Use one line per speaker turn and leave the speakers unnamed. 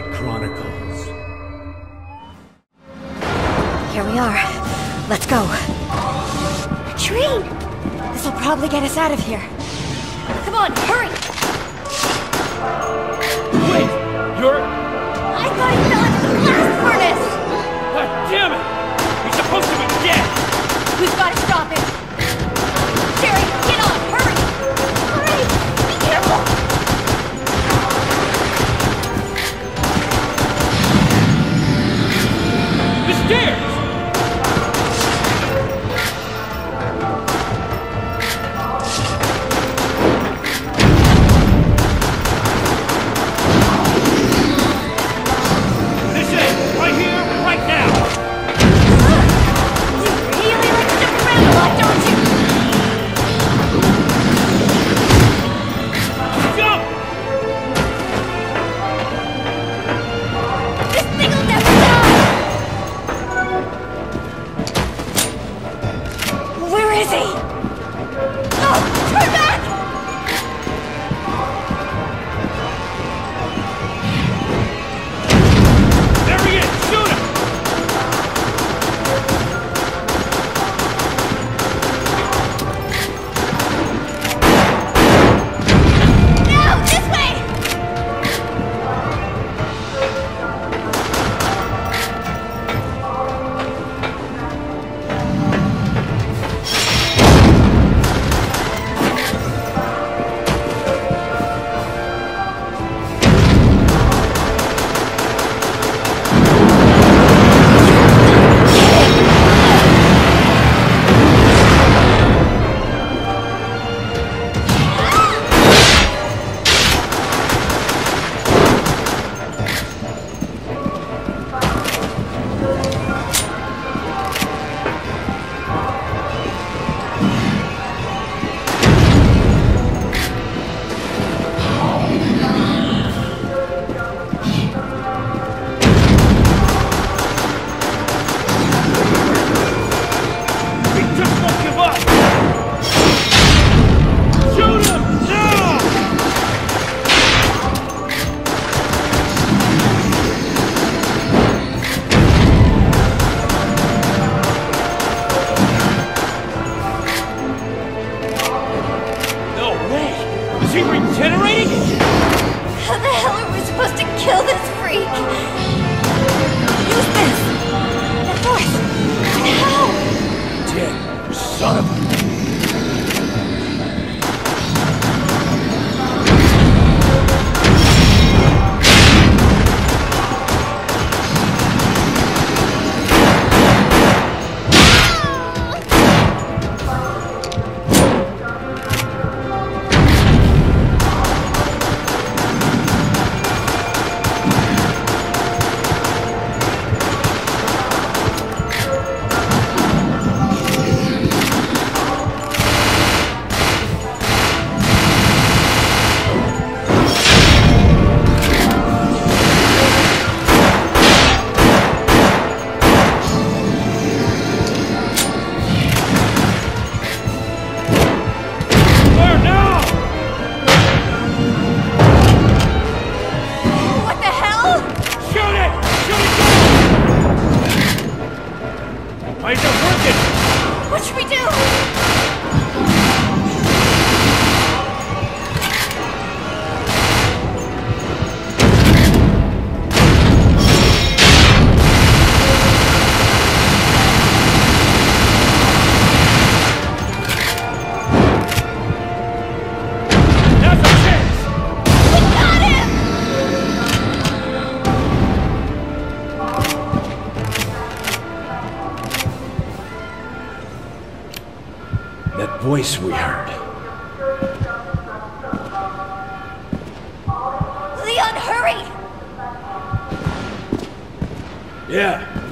Chronicles.
Here we are. Let's go. A train! This'll probably get us out of here. Come on, hurry!
Wait! You're...
I thought he fell into the blast furnace!
God damn it! He's supposed to be dead!
We've got to stop him! Jerry, get on! Hurry! Hurry! Be careful!
The stairs! This is right here, right now!
You really like to jump around a lot, don't you?
Jump!
This thing will never die! Where is he? Oh, turn back!
There he is! Shoot him!
No, this way!
He just won't give up! Shoot him! Now! No way! Is he regenerating?
How the hell are we supposed to kill this freak? Use this! The force! But how?
Dead, son of a... Where now?
What the hell?
Shoot it! Shoot it! Why is it working?
What should we do?
Now's our chance!
We got him!
That voice we heard.
Leon, hurry!
Yeah,